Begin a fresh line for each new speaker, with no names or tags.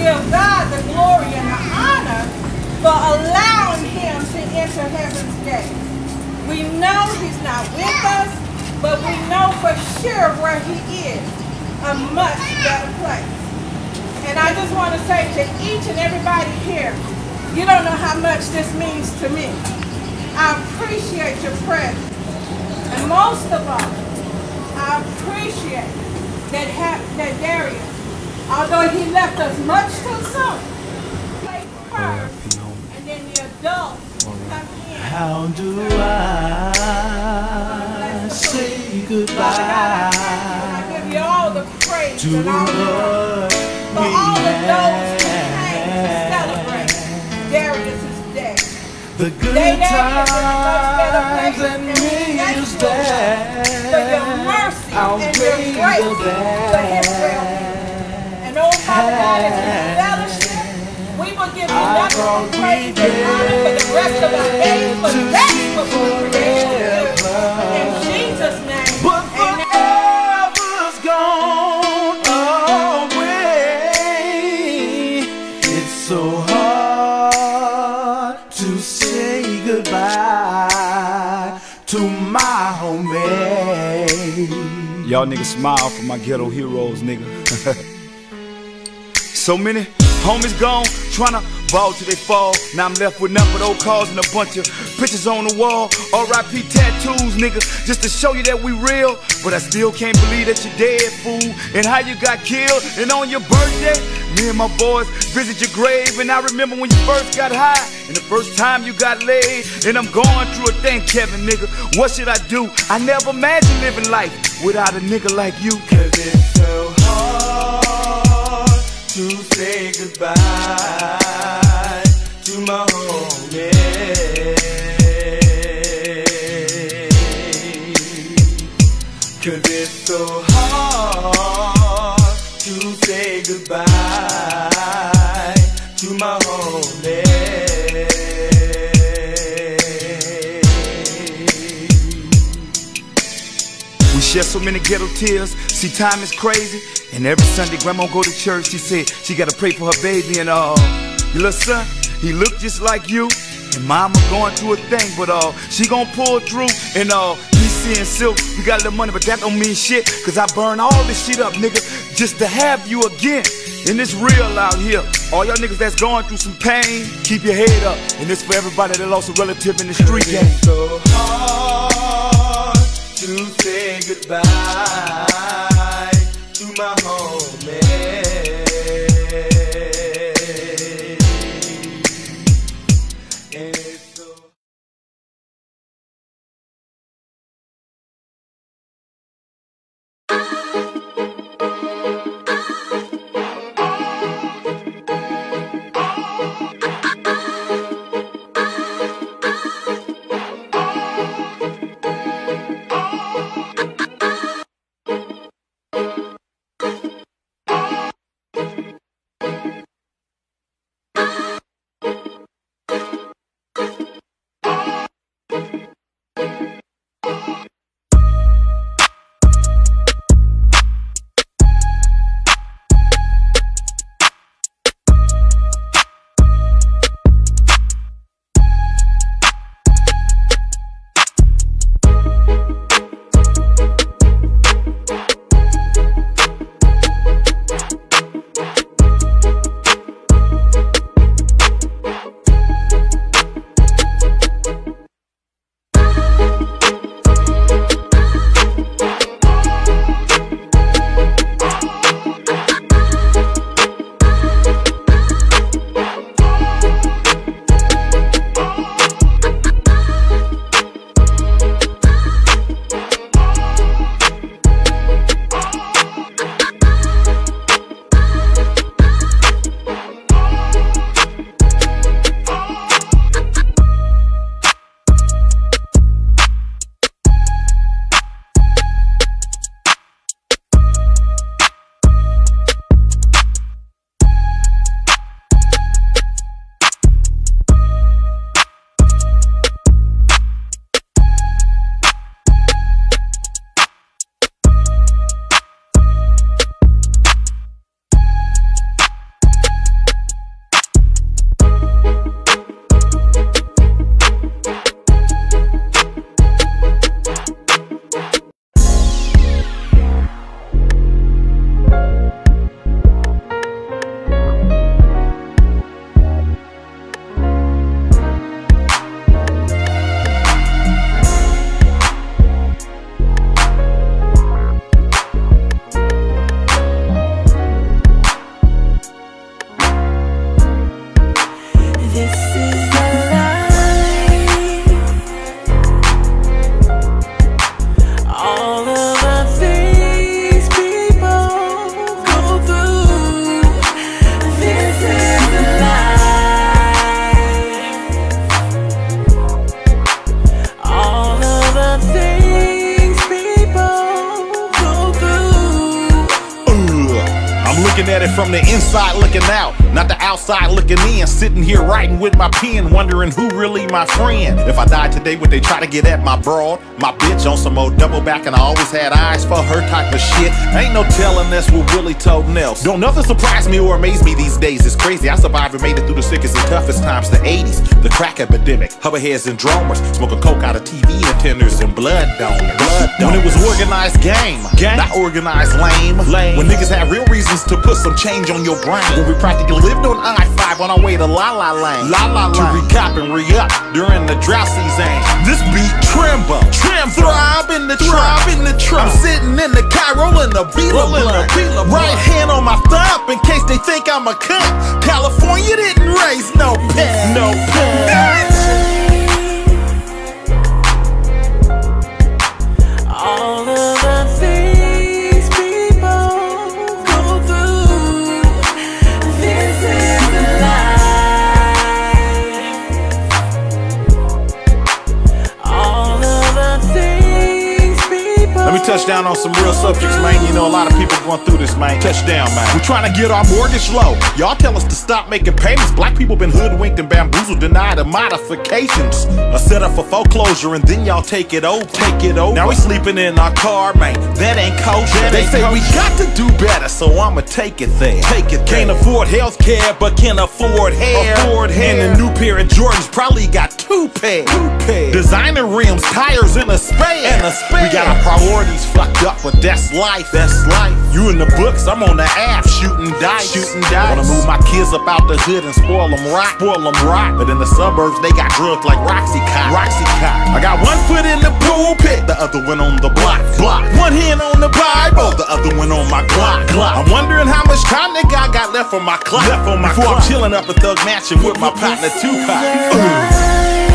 give God the glory and the honor for allowing him to enter heaven's gate. We know he's not with us, but we know for sure where he is, a much better place. And I just want to say to each and everybody here, you don't know how much this means to me. I appreciate your presence. And most of all, I appreciate that Darius, although he left us much too soon, played first, and then the adults come in.
How do I say goodbye?
I give you all the praise
to
and all the glory for all of those who came to celebrate Darius' day.
The good times and meals that
for your mercy and your grace for Israel. And oh Father God, as we fellowship, we will give you nothing but praise and honor for the rest of our days, for that's what we were created to do. In Jesus' name,
but forever's gone away. It's so hard to say goodbye to my homie.
Y'all niggas smile for my ghetto heroes, nigga. So many homies gone, tryna ball till they fall. Now I'm left with nothing but old cars and a bunch of pictures on the wall. R.I.P. tattoos, nigga, just to show you that we real. But I still can't believe that you're dead, fool, and how you got killed. And on your birthday, me and my boys visit your grave. And I remember when you first got high, and the first time you got laid. And I'm going through a thing, Kevin, nigga, what should I do? I never imagined living life without a nigga like you.
Cause it's so hard to say goodbye to my homie. Cause it's so hard to say goodbye to my homie.
We share so many ghetto tears, see time is crazy. And every Sunday grandma go to church, she said she gotta pray for her baby and your little son, he look just like you. And mama going through a thing, but she gon' pull through. And DC and Silk, we got a little money, but that don't mean shit. Cause I burn all this shit up, nigga, just to have you again. And it's real out here. All y'all niggas that's going through some pain, keep your head up. And this for everybody that lost a relative in the street game.
It's so hard to say goodbye to my homie.
I'm looking at it from the inside looking out, not the outside looking in. Sitting here writing with my pen, wondering who really my friend. If I died today, would they try to get at my broad? My bitch on some old double back, and I always had eyes for her type of shit. Ain't no telling that's what Willie told Nels. Don't nothing surprise me or amaze me these days. It's crazy, I survived and made it through the sickest and toughest times. The 80s, the crack epidemic, hoverheads and drummers, smoking coke out of TV antennas and blood donors. When it was organized game, not organized lame. When niggas had real reasons to put some change on your brain. When we practically lived on I-5 on our way to La La Lane. To recap and re-up during the drought season. This beat tremble, thrive in the trap. I'm sitting in the car rolling a Beeler blunt. Right hand on my thumb in case they think I'm a cunt. California didn't raise no pen, no pen.
All of the things people go through, this is life. All of the things people.
Let me touch down on some real subjects, man. You know a lot of people going through this, man. Touchdown, man. We're trying to get our mortgage low. Y'all tell us to stop making payments. Black people been hoodwinked and bamboozled, denied of modifications. A setup for foreclosure, and then y'all take it over. Now we sleeping in our car, man. That ain't kosher. They say we got to do better, so I'ma take it there. Can't afford health care, but can afford hair. And a new pair of Jordans probably got two pairs. Designer rims, tires, and a spare. We got our priorities fucked up, but that's life. You in the books, I'm on the app shooting dice. Wanna move my kids up out the hood and spoil them right. But in the suburbs, they got drugs like Roxycontin. I got one foot in the pulpit, the other one on the block. One hand on the Bible, the other one on my Glock. I'm wondering how much time that guy got left on my clock. Before I'm chilling up at Thug Mansion with my partner Tupac.